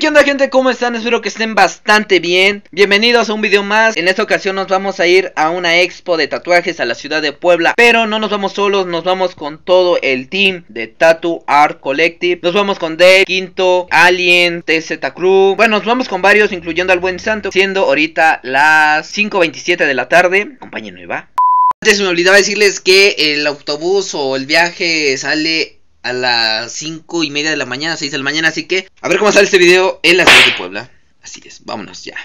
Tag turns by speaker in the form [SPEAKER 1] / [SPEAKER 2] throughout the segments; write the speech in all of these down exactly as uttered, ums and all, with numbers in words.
[SPEAKER 1] ¿qué onda, gente? ¿Cómo están? Espero que estén bastante bien. Bienvenidos a un video más. En esta ocasión nos vamos a ir a una expo de tatuajes a la ciudad de Puebla. Pero no nos vamos solos, nos vamos con todo el team de Tattoo Art Collective. Nos vamos con Dave, Quinto, Alien, T Z Crew. Bueno, nos vamos con varios, incluyendo al buen Santo. Siendo ahorita las cinco veintisiete de la tarde. Acompáñenme, va. Antes me olvidaba decirles que el autobús o el viaje sale a las cinco y media de la mañana, seis de la mañana, así que a ver cómo sale este video en la ciudad de Puebla. Así es, vámonos ya.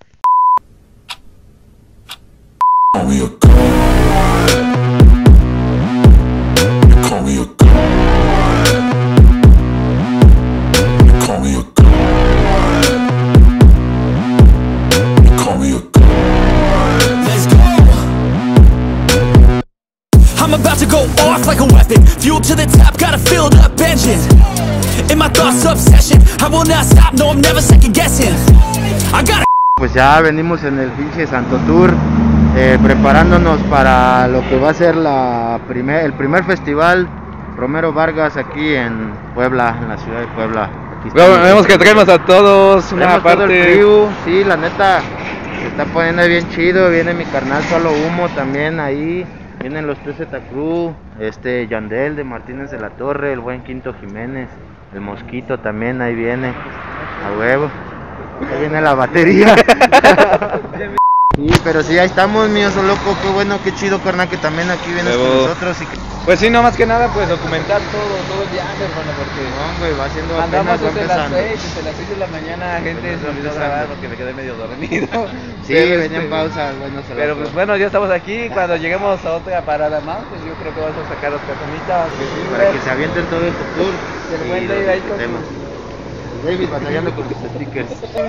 [SPEAKER 2] I'm about to go off like a weapon. Fuel to the top, got a filled up engine. In my thoughts, obsession. I will not stop, no, I'm never second guessing. I got a...
[SPEAKER 3] Pues ya venimos en el pinche Santo Tour, eh, preparándonos para lo que va a ser la primer, el primer festival Romero Vargas aquí en Puebla, en la ciudad de Puebla. Aquí
[SPEAKER 4] bueno, vemos que traemos a todos una parte.
[SPEAKER 3] Todo el crew, sí, la neta se está poniendo bien chido. Viene mi carnal Solo Humo también ahí. Vienen los T Z Crew, este Yandel de Martínez de la Torre, el buen Quinto Jiménez, el Mosquito también ahí viene, a huevo. Ahí viene la batería. Sí, pero sí, ahí estamos, mío, so loco, qué bueno, qué chido, carnal, que también aquí vienes con nosotros y que...
[SPEAKER 4] Pues sí, no más que nada, pues documentar todo, todo el viaje, hermano, porque...
[SPEAKER 3] No, güey, va siendo
[SPEAKER 4] andamos
[SPEAKER 3] apenas, va
[SPEAKER 4] desde las
[SPEAKER 3] empezando.
[SPEAKER 4] seis, desde las seis de la mañana, gente, se olvidó grabar porque me quedé medio dormido.
[SPEAKER 3] Sí,
[SPEAKER 4] pero,
[SPEAKER 3] venía en
[SPEAKER 4] este,
[SPEAKER 3] pausa, bueno, se
[SPEAKER 4] pero
[SPEAKER 3] loco.
[SPEAKER 4] pues bueno, ya estamos aquí, cuando lleguemos a otra parada más, pues yo creo que vamos a sacar las personitas.
[SPEAKER 3] Para que se avienten todo este tour.
[SPEAKER 4] Y el buen
[SPEAKER 3] y
[SPEAKER 4] Dave
[SPEAKER 3] los
[SPEAKER 4] ahí con
[SPEAKER 3] disfrutemos. David batallando con sus stickers.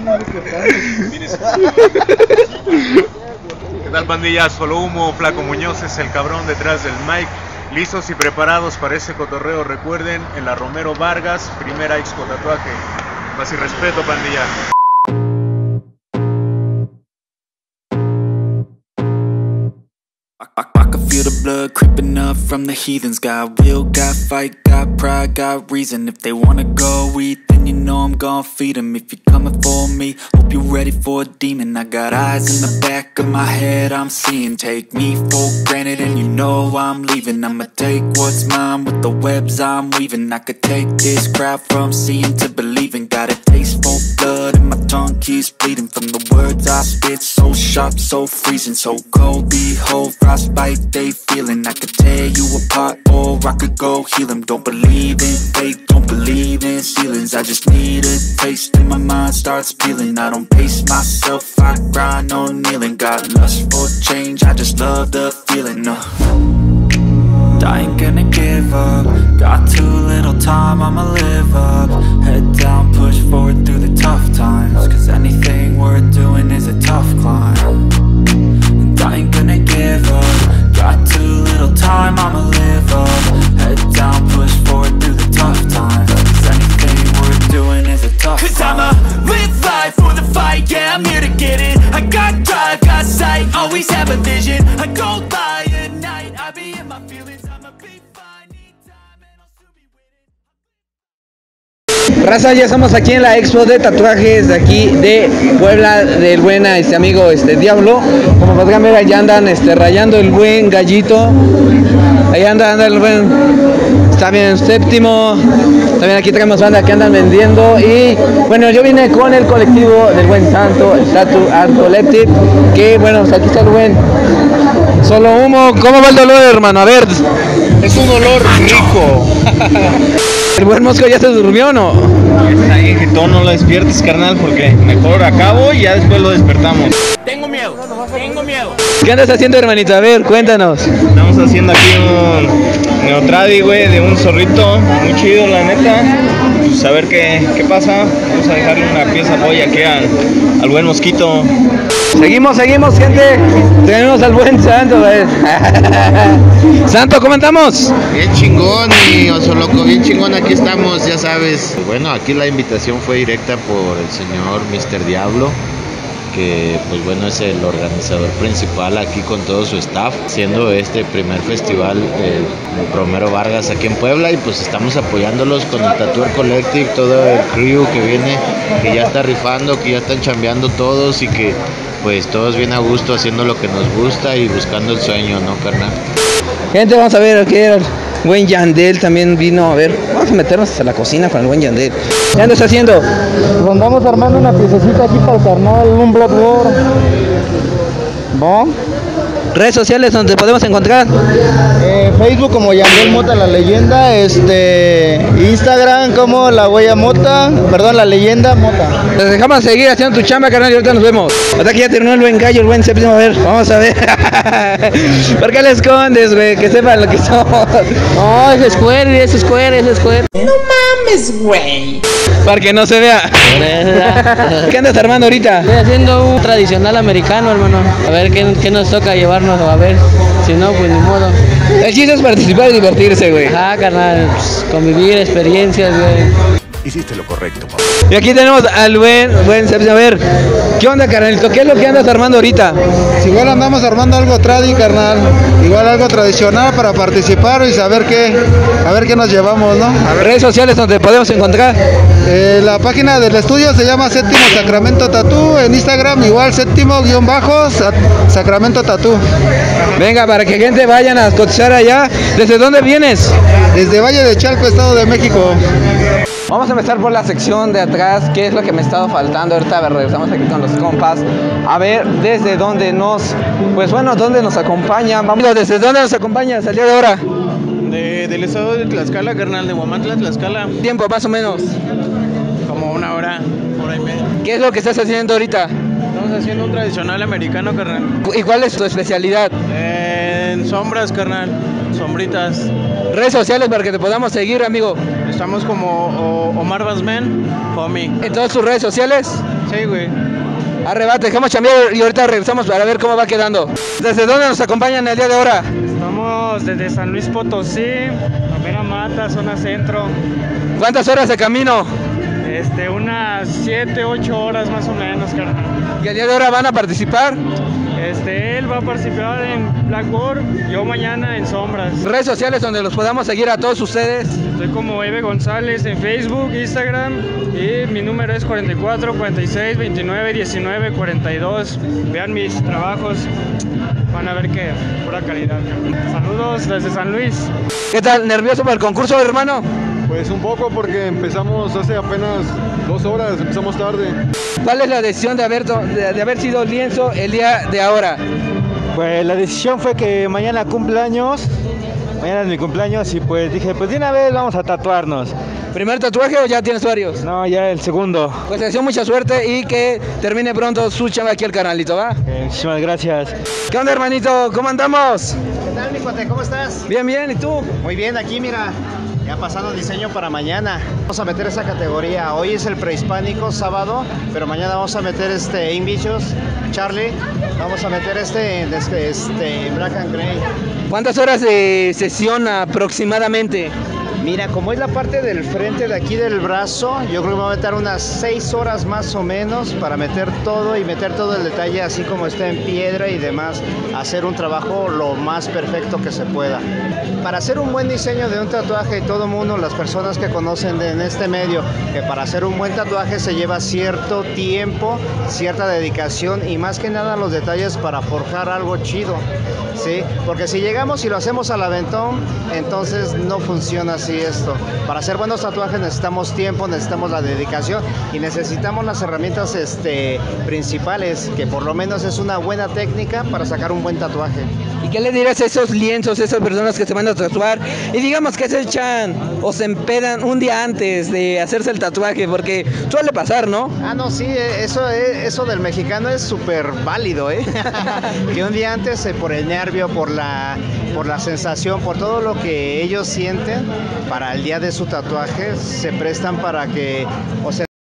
[SPEAKER 5] ¿Qué tal, pandilla? Solo Humo, Flaco Muñoz es el cabrón detrás del mic. Listos y preparados para ese cotorreo. Recuerden, en la Romero Vargas, primera expo tatuaje. Más y respeto, pandilla.
[SPEAKER 2] I, I can feel the blood creeping up from the heathens. Got will, got fight, got pride, got reason. If they wanna go eat, then you know I'm gon' feed them. If you're coming for me, hope you're ready for a demon. I got eyes in the back of my head, I'm seeing. Take me for granted and you know I'm leaving. I'ma take what's mine with the webs I'm weaving. I could take this crowd from seeing to believing. Got a taste for blood and my tongue keeps bleeding. From the words I spit, so sharp, so freezing. So cold, behold, frostbite they feeling. I could tear you apart or I could go heal them. Don't believe in fate, don't believe in ceilings. I just need a taste and my mind starts peeling. I don't pace myself, I grind on kneeling. Got lust for change, I just love the feeling. No, I ain't gonna give up. Got too little time, I'ma live up. Head down, push forward through the tough times. Cause anything worth doing is a tough climb. And I ain't gonna give up. Got too little time, I'ma live up. Head down, push forward through the tough times. Cause anything worth doing is a tough Cause climb. I'ma live life for the fight, yeah, I'm here to get it. I got drive, got sight, always have a vision. I go by at night, I be in my feelings. I'ma be fine, need time and I'll soon be winning.
[SPEAKER 1] Raza, ya estamos aquí en la expo de tatuajes de aquí de Puebla, del buen este amigo este Diablo. Como podrán ver, allá andan este, rayando el buen Gallito. Ahí anda, anda el buen, está bien Séptimo. También aquí tenemos banda que andan vendiendo. Y bueno, yo vine con el colectivo del buen Santo, el Tattoo Art Collective. Que bueno, pues aquí está el buen Solo Humo. ¿Cómo va el dolor, hermano? A ver.
[SPEAKER 3] Es un olor rico.
[SPEAKER 1] ¿El buen Mosco ya se durmió o no?
[SPEAKER 3] Está bien que tú no lo despiertes, carnal, porque mejor acabo y ya después lo despertamos.
[SPEAKER 2] Tengo miedo, tengo miedo.
[SPEAKER 1] ¿Qué andas haciendo, hermanito? A ver, cuéntanos.
[SPEAKER 3] Estamos haciendo aquí un neotradi, güey, de un zorrito. Muy chido, la neta. Pues a ver qué, qué pasa. Vamos a dejarle una pieza polla aquí al, al buen Mosquito.
[SPEAKER 1] Seguimos, seguimos, gente. Tenemos al buen Santo, güey. Santo, ¿cómo andamos?
[SPEAKER 3] Bien chingón, mi oso loco, bien chingón, aquí estamos, ya sabes. Bueno, aquí la invitación fue directa por el señor mister Diablo, que pues bueno es el organizador principal aquí con todo su staff, siendo este primer festival eh, Romero Vargas aquí en Puebla, y pues estamos apoyándolos con el Tattooer Collective, todo el crew que viene, que ya está rifando, que ya están chambeando todos y que pues todos bien a gusto haciendo lo que nos gusta y buscando el sueño, ¿no, carnal?
[SPEAKER 1] Gente, vamos a ver aquí el buen Yandel también vino. A ver, vamos a meternos hasta la cocina con el buen Yandel. ¿Qué andas haciendo?
[SPEAKER 6] Pues andamos armando una piececita aquí para el carnal, un blockboard. ¿Bon?
[SPEAKER 1] Redes sociales donde podemos encontrar.
[SPEAKER 6] Eh, Facebook como Yandel Mota la leyenda, este Instagram como la huella Mota, perdón, la leyenda Mota.
[SPEAKER 1] Nos dejamos seguir haciendo tu chamba, carnal, y ahorita nos vemos. Hasta aquí ya terminó el buen gallo, el buen séptimo. A ver, vamos a ver. ¿Por qué le escondes, güey? Que sepan lo que somos.
[SPEAKER 6] No, es Square, es Square, es Square.
[SPEAKER 7] No mames, güey.
[SPEAKER 1] Para que no se vea. ¿Qué andas armando ahorita?
[SPEAKER 6] Estoy haciendo un tradicional americano, hermano. A ver qué, qué nos toca llevarnos, a ver. Si no, pues ni modo.
[SPEAKER 1] El chiste es participar y divertirse, güey.
[SPEAKER 6] Ah, carnal, pues, convivir, experiencias, güey.
[SPEAKER 5] Hiciste lo correcto, papá.
[SPEAKER 1] Y aquí tenemos al buen, buen Sepsi. A ver, ¿qué onda, carnalito? ¿Qué es lo que andas armando ahorita?
[SPEAKER 8] Si igual andamos armando algo tradi, carnal. Igual algo tradicional para participar y saber qué, a ver qué nos llevamos, ¿no?
[SPEAKER 1] A ver, redes sociales donde podemos encontrar.
[SPEAKER 8] Eh, la página del estudio se llama Séptimo Sacramento Tattoo. En Instagram igual séptimo guión bajo Sacramento Tattoo.
[SPEAKER 1] Venga, para que gente vayan a cotizar allá. ¿Desde dónde vienes?
[SPEAKER 8] Desde Valle de Chalco, Estado de México.
[SPEAKER 1] Vamos a empezar por la sección de atrás, que es lo que me ha estado faltando. Ahorita a ver, regresamos aquí con los compas. A ver, desde dónde nos, pues bueno, dónde nos acompañan. Vamos, ¿desde dónde nos acompañas al día de ahora?
[SPEAKER 9] De, del estado de Tlaxcala, carnal, de Huamantla, Tlaxcala.
[SPEAKER 1] Tiempo, más o menos.
[SPEAKER 9] Como una hora, hora y media.
[SPEAKER 1] ¿Qué es lo que estás haciendo ahorita?
[SPEAKER 9] Estamos haciendo un tradicional americano, carnal.
[SPEAKER 1] ¿Y cuál es tu especialidad?
[SPEAKER 9] Eh, en sombras, carnal. Sombritas.
[SPEAKER 1] Redes sociales para que te podamos seguir, amigo.
[SPEAKER 9] Estamos como o, Omar Basman, homie.
[SPEAKER 1] ¿En todas tus redes sociales?
[SPEAKER 9] Sí, güey.
[SPEAKER 1] Arrebate, dejamos chambear y ahorita regresamos para ver cómo va quedando. ¿Desde dónde nos acompañan el día de ahora?
[SPEAKER 9] Estamos desde San Luis Potosí, Primera Mata, zona centro.
[SPEAKER 1] ¿Cuántas horas de camino?
[SPEAKER 9] Este, unas siete, ocho horas más o menos, carnal.
[SPEAKER 1] ¿Y el día de ahora van a participar?
[SPEAKER 9] Este, él va a participar en Blackboard, yo mañana en Sombras.
[SPEAKER 1] Redes sociales donde los podamos seguir a todos ustedes.
[SPEAKER 9] Estoy como Eve González en Facebook, Instagram, y mi número es cuarenta y cuatro, cuarenta y seis, veintinueve, diecinueve, cuarenta y dos. Vean mis trabajos, van a ver que pura calidad. Saludos desde San Luis.
[SPEAKER 1] ¿Qué tal? ¿Nervioso para el concurso, hermano?
[SPEAKER 8] Pues un poco porque empezamos hace apenas dos horas, empezamos tarde.
[SPEAKER 1] ¿Cuál es la decisión de haber, de, de haber sido lienzo el día de ahora?
[SPEAKER 6] Pues la decisión fue que mañana cumpleaños, mañana es mi cumpleaños y pues dije, pues de una vez vamos a tatuarnos.
[SPEAKER 1] ¿Primer tatuaje o ya tienes varios?
[SPEAKER 6] No, ya el segundo.
[SPEAKER 1] Pues te deseo mucha suerte y que termine pronto su chamba aquí al canalito, ¿va?
[SPEAKER 6] Eh, muchísimas gracias.
[SPEAKER 1] ¿Qué onda, hermanito? ¿Cómo andamos?
[SPEAKER 10] ¿Qué tal, mi cuate? ¿Cómo estás?
[SPEAKER 1] Bien, bien, ¿y tú?
[SPEAKER 10] Muy bien, aquí mira, ya pasando diseño para mañana. Vamos a meter esa categoría. Hoy es el prehispánico, sábado, pero mañana vamos a meter este Invichos, Charlie. Vamos a meter este, este, este Black and Grey.
[SPEAKER 1] ¿Cuántas horas de sesión aproximadamente?
[SPEAKER 10] Mira, como es la parte del frente de aquí del brazo, yo creo que me voy a meter unas seis horas más o menos para meter todo y meter todo el detalle así como está en piedra y demás. Hacer un trabajo lo más perfecto que se pueda. Para hacer un buen diseño de un tatuaje, todo el mundo, las personas que conocen de, en este medio, que para hacer un buen tatuaje se lleva cierto tiempo, cierta dedicación y más que nada los detalles para forjar algo chido. ¿Sí? Porque si llegamos y lo hacemos al aventón, entonces no funciona así esto. Para hacer buenos tatuajes necesitamos tiempo, necesitamos la dedicación y necesitamos las herramientas este, principales, que por lo menos es una buena técnica para sacar un buen tatuaje.
[SPEAKER 1] ¿Y qué le dirás a esos lienzos, a esas personas que se van a tatuar y digamos que se echan o se empedan un día antes de hacerse el tatuaje? Porque suele pasar, ¿no?
[SPEAKER 10] Ah, no, sí, eso, eso del mexicano es súper válido, ¿eh? Que un día antes, eh, por el nervio, por la, por la sensación, por todo lo que ellos sienten, para el día de su tatuaje, se prestan para que, o sea,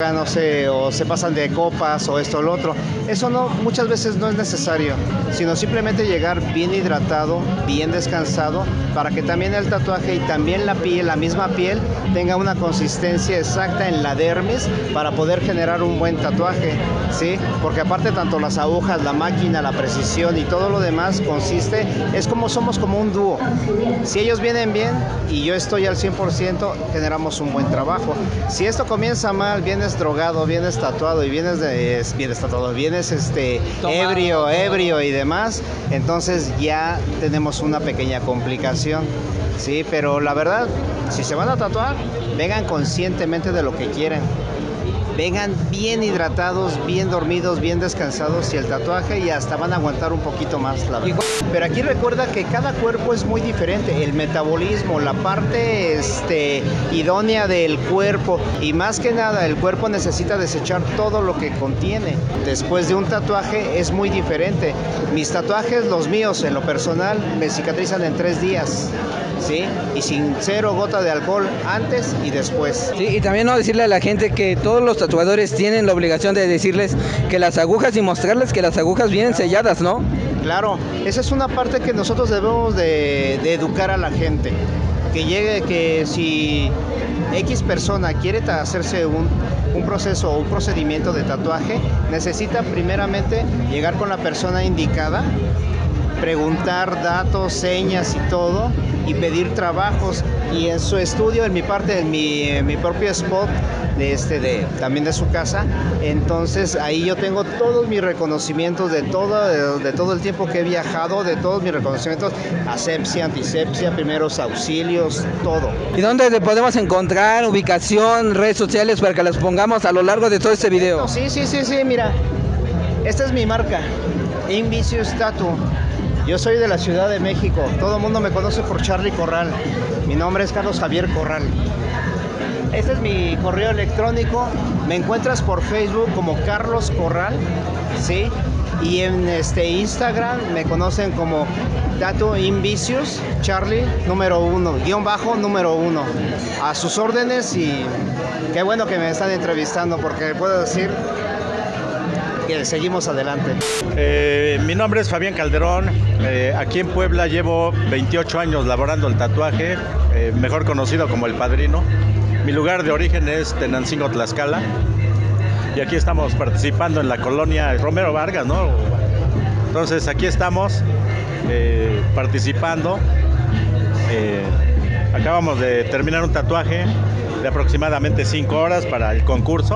[SPEAKER 10] no sé, o se pasan de copas o esto o lo otro. Eso no, muchas veces no es necesario, sino simplemente llegar bien hidratado, bien descansado, para que también el tatuaje y también la piel, la misma piel, tenga una consistencia exacta en la dermis para poder generar un buen tatuaje, ¿sí? Porque aparte tanto las agujas, la máquina, la precisión y todo lo demás consiste, es como somos como un dúo. Si ellos vienen bien y yo estoy al cien por ciento, generamos un buen trabajo. Si esto comienza mal, vienes drogado, vienes tatuado y vienes, de, vienes tatuado, vienes este, ebrio, ebrio y demás, entonces ya tenemos una pequeña complicación, ¿sí? Pero la verdad, si se van a tatuar, vengan conscientemente de lo que quieren. Vengan bien hidratados, bien dormidos, bien descansados y el tatuaje y hasta van a aguantar un poquito más, la verdad. Pero aquí recuerda que cada cuerpo es muy diferente, el metabolismo, la parte este, idónea del cuerpo y más que nada el cuerpo necesita desechar todo lo que contiene. Después de un tatuaje es muy diferente. Mis tatuajes, los míos en lo personal, me cicatrizan en tres días. ¿Sí? Y sin cero gota de alcohol antes y después.
[SPEAKER 11] Sí, y también no decirle a la gente que todos los tatuadores tienen la obligación de decirles que las agujas y mostrarles que las agujas vienen selladas, ¿no?
[SPEAKER 10] Claro, esa es una parte que nosotros debemos de, de educar a la gente. Que llegue, que si X persona quiere hacerse un, un proceso o un procedimiento de tatuaje, necesita primeramente llegar con la persona indicada, preguntar datos, señas y todo, y pedir trabajos. Y en su estudio, en mi parte, en mi, en mi propio spot, de este, de, también de su casa, entonces ahí yo tengo todos mis reconocimientos de todo, de, de todo el tiempo que he viajado, de todos mis reconocimientos, asepsia, antisepsia, primeros auxilios, todo.
[SPEAKER 11] ¿Y dónde te podemos encontrar? Ubicación, redes sociales, para que las pongamos a lo largo de todo este video.
[SPEAKER 10] Sí, sí, sí, sí, mira, esta es mi marca, Invicious Tattoo. Yo soy de la Ciudad de México, todo el mundo me conoce por Charlie Corral, mi nombre es Carlos Javier Corral. Este es mi correo electrónico, me encuentras por Facebook como Carlos Corral, ¿sí? Y en este Instagram me conocen como Tattoo Invicious Charlie número uno, guión bajo número uno. A sus órdenes y qué bueno que me están entrevistando porque puedo decir que seguimos adelante.
[SPEAKER 12] Eh, mi nombre es Fabián Calderón, eh, aquí en Puebla llevo veintiocho años laborando el tatuaje, eh, mejor conocido como El Padrino. Mi lugar de origen es Tenancingo, Tlaxcala, y aquí estamos participando en la colonia Romero Vargas, ¿no? Entonces aquí estamos eh, participando, eh, acabamos de terminar un tatuaje de aproximadamente cinco horas para el concurso.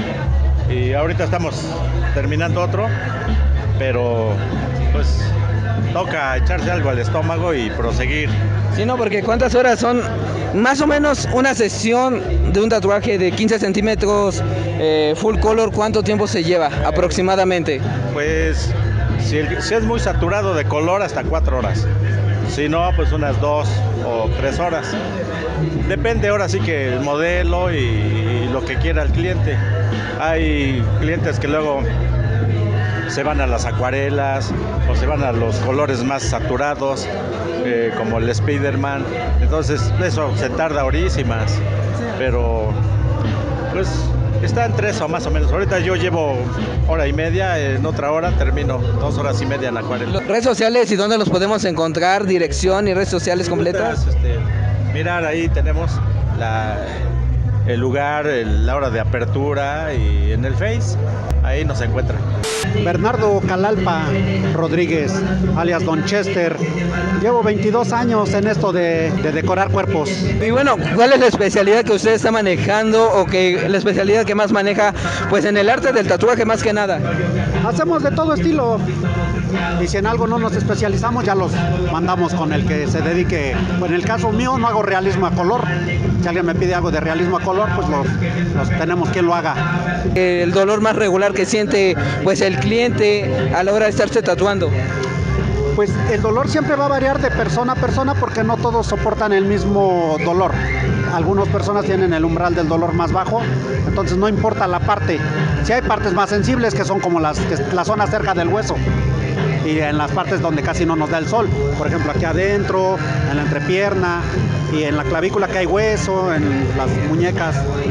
[SPEAKER 12] Y ahorita estamos terminando otro, pero pues toca echarse algo al estómago y proseguir.
[SPEAKER 11] Sí, no, porque ¿cuántas horas son? Más o menos una sesión de un tatuaje de quince centímetros eh, full color, ¿cuánto tiempo se lleva aproximadamente?
[SPEAKER 12] Pues si, el, si es muy saturado de color, hasta cuatro horas. Si no, pues unas dos o tres horas. Depende ahora sí que el modelo y, y lo que quiera el cliente. Hay clientes que luego se van a las acuarelas o se van a los colores más saturados, eh, como el Spiderman. Entonces eso se tarda horísimas, pero pues está en tres o más o menos. Ahorita yo llevo hora y media, en otra hora termino dos horas y media en la acuarela.
[SPEAKER 11] ¿Redes sociales y dónde los podemos encontrar? Dirección y redes sociales completas.
[SPEAKER 12] Este, mirar, ahí tenemos la... el lugar, el, la hora de apertura y en el Face, ahí nos encuentran.
[SPEAKER 13] Bernardo Calalpa Rodríguez, alias Don Chester. Llevo veintidós años en esto de, de decorar cuerpos.
[SPEAKER 11] Y bueno, ¿cuál es la especialidad que usted está manejando o que la especialidad que más maneja pues en el arte del tatuaje más que nada?
[SPEAKER 13] Hacemos de todo estilo. Y si en algo no nos especializamos, ya los mandamos con el que se dedique. En el caso mío no hago realismo a color. Si alguien me pide algo de realismo a color, pues los, los tenemos quien lo haga.
[SPEAKER 11] El dolor más regular que siente pues el cliente a la hora de estarse tatuando.
[SPEAKER 13] Pues el dolor siempre va a variar de persona a persona porque no todos soportan el mismo dolor. Algunas personas tienen el umbral del dolor más bajo, entonces no importa la parte. Si hay partes más sensibles que son como las, la zona cerca del hueso y en las partes donde casi no nos da el sol, por ejemplo aquí adentro, en la entrepierna y en la clavícula que hay hueso, en las muñecas.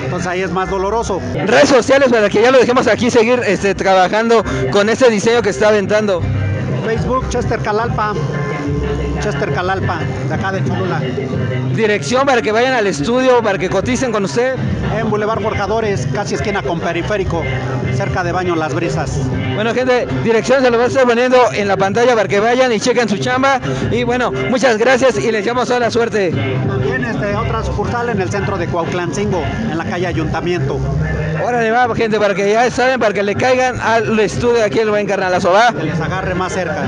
[SPEAKER 13] Entonces ahí es más doloroso.
[SPEAKER 11] Redes sociales para que ya lo dejemos aquí seguir este, trabajando con ese diseño que está aventando.
[SPEAKER 13] Facebook, Chester Calalpa. Chester Calalpa, de acá de Cholula.
[SPEAKER 11] Dirección para que vayan al estudio, para que coticen con usted.
[SPEAKER 13] En Boulevard Forjadores, casi esquina con Periférico, cerca de Baño Las Brisas.
[SPEAKER 11] Bueno, gente, dirección se lo voy a estar poniendo en la pantalla para que vayan y chequen su chamba. Y bueno, muchas gracias y les deseamos toda la suerte.
[SPEAKER 13] También este, otra sucursal en el centro de Cuautlancingo, en la calle Ayuntamiento.
[SPEAKER 11] Órale, va, gente, para que ya saben, para que le caigan al estudio aquí el buen carnalazo, va.
[SPEAKER 13] Que les agarre más cerca.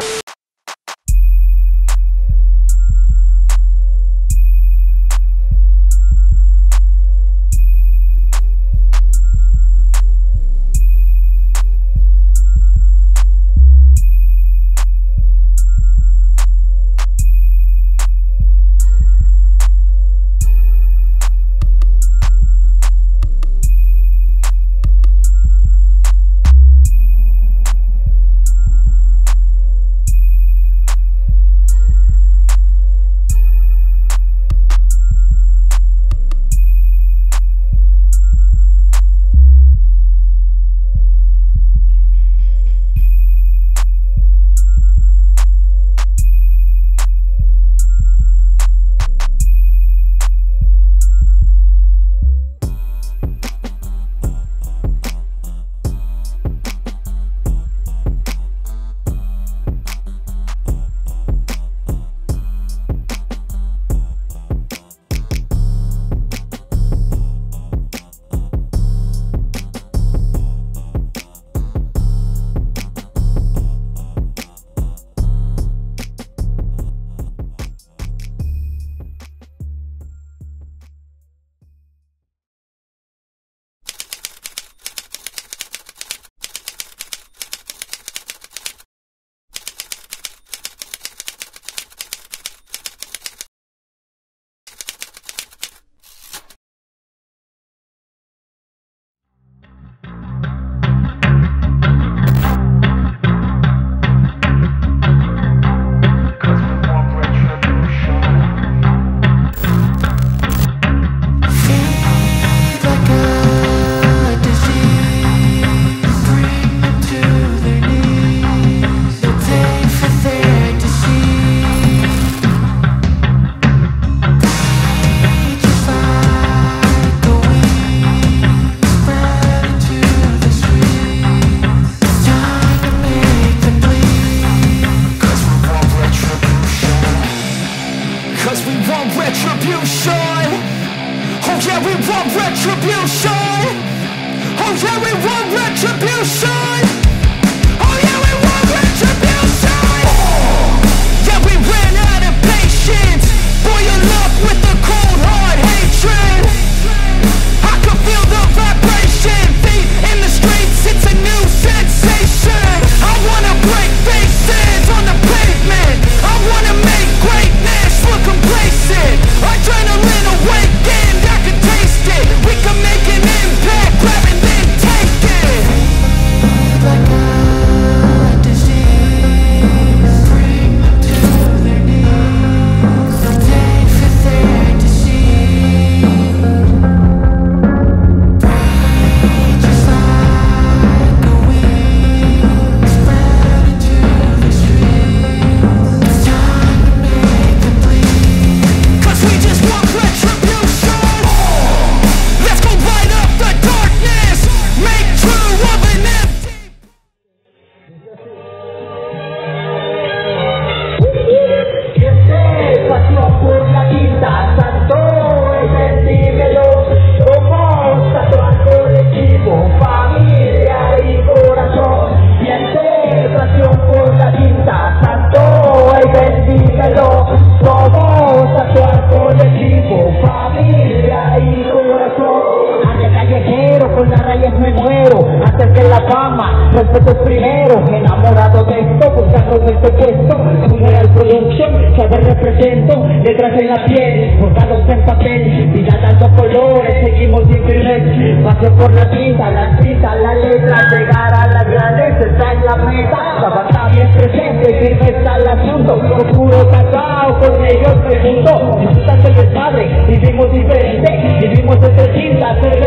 [SPEAKER 14] Respeto primero, enamorado de esto, buscando este puesto, una real producción, saber represento, letras en la piel, bordados en papel, vida dando colores, seguimos infirmes, pasión por la tinta, la tinta, la letra, llegar a las grandes, está en la meta, la banda bien presente, firme está el asunto, con puro cacao, con ellos pregunto, disfrutando el desmadre, vivimos diferente, vivimos entre tintas,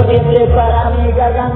[SPEAKER 14] horrible para mi garganta.